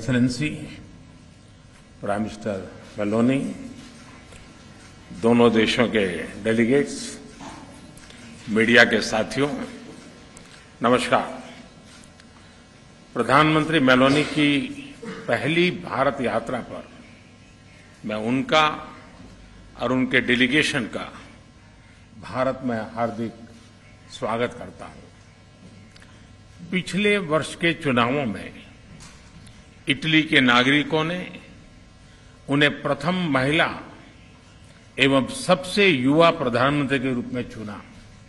Excellency, prime minister Meloni, दोनों देशों के डेलीगेट्स, मीडिया के साथियों, नमस्कार। प्रधानमंत्री मेलोनी की पहली भारत यात्रा पर मैं उनका और उनके डेलीगेशन का भारत में हार्दिक स्वागत करता हूं। पिछले वर्ष के चुनावों में इटली के नागरिकों ने उन्हें प्रथम महिला एवं सबसे युवा प्रधानमंत्री के रूप में चुना।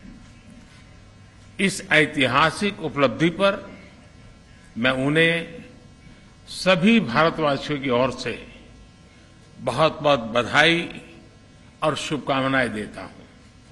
इस ऐतिहासिक उपलब्धि पर मैं उन्हें सभी भारतवासियों की ओर से बहुत बहुत बधाई और शुभकामनाएं देता हूं।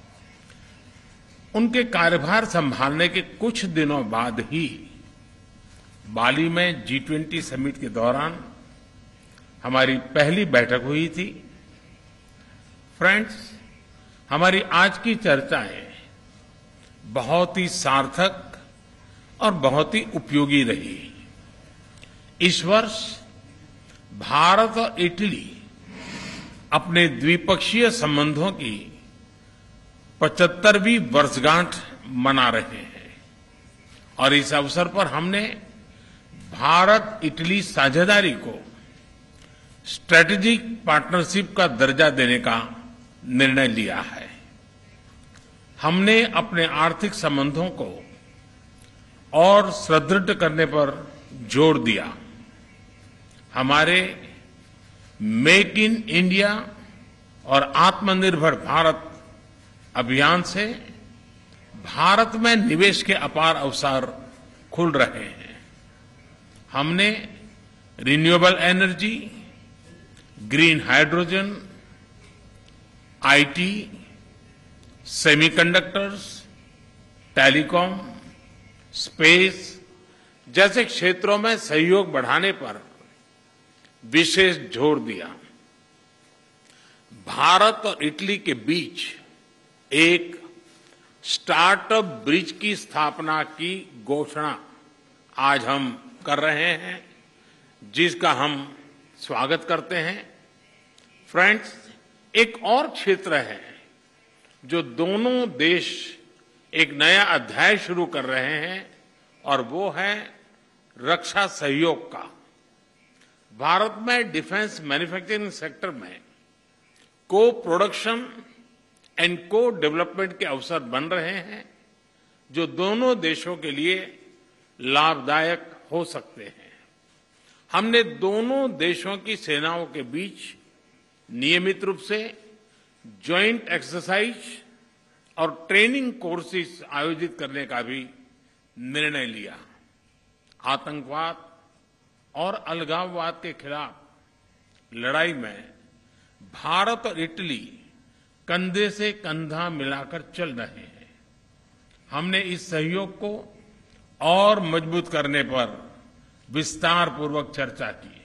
उनके कार्यभार संभालने के कुछ दिनों बाद ही बाली में G20 समिट के दौरान हमारी पहली बैठक हुई थी। फ्रेंड्स, हमारी आज की चर्चाएं बहुत ही सार्थक और बहुत ही उपयोगी रही। इस वर्ष भारत और इटली अपने द्विपक्षीय संबंधों की 75वीं वर्षगांठ मना रहे हैं और इस अवसर पर हमने भारत इटली साझेदारी को स्ट्रेटेजिक पार्टनरशिप का दर्जा देने का निर्णय लिया है। हमने अपने आर्थिक संबंधों को और सुदृढ़ करने पर जोर दिया। हमारे मेक इन इंडिया और आत्मनिर्भर भारत अभियान से भारत में निवेश के अपार अवसर खुल रहे हैं। हमने renewable energy, green hydrogen, IT, semiconductors, telecom, space जैसे क्षेत्रों में सहयोग बढ़ाने पर विशेष जोर दिया। भारत और इटली के बीच एक स्टार्टअप ब्रिज की स्थापना की घोषणा आज हम कर रहे हैं, जिसका हम स्वागत करते हैं। फ्रेंड्स, एक और क्षेत्र है जो दोनों देश एक नया अध्याय शुरू कर रहे हैं और वो है रक्षा सहयोग का। भारत में डिफेंस मैन्युफैक्चरिंग सेक्टर में को प्रोडक्शन एंड को डेवलपमेंट के अवसर बन रहे हैं, जो दोनों देशों के लिए लाभदायक हो सकते हैं। हमने दोनों देशों की सेनाओं के बीच नियमित रूप से जॉइंट एक्सरसाइज और ट्रेनिंग कोर्सेज आयोजित करने का भी निर्णय लिया। आतंकवाद और अलगाववाद के खिलाफ लड़ाई में भारत और इटली कंधे से कंधा मिलाकर चल रहे हैं। हमने इस सहयोग को और मजबूत करने पर विस्तारपूर्वक चर्चा की।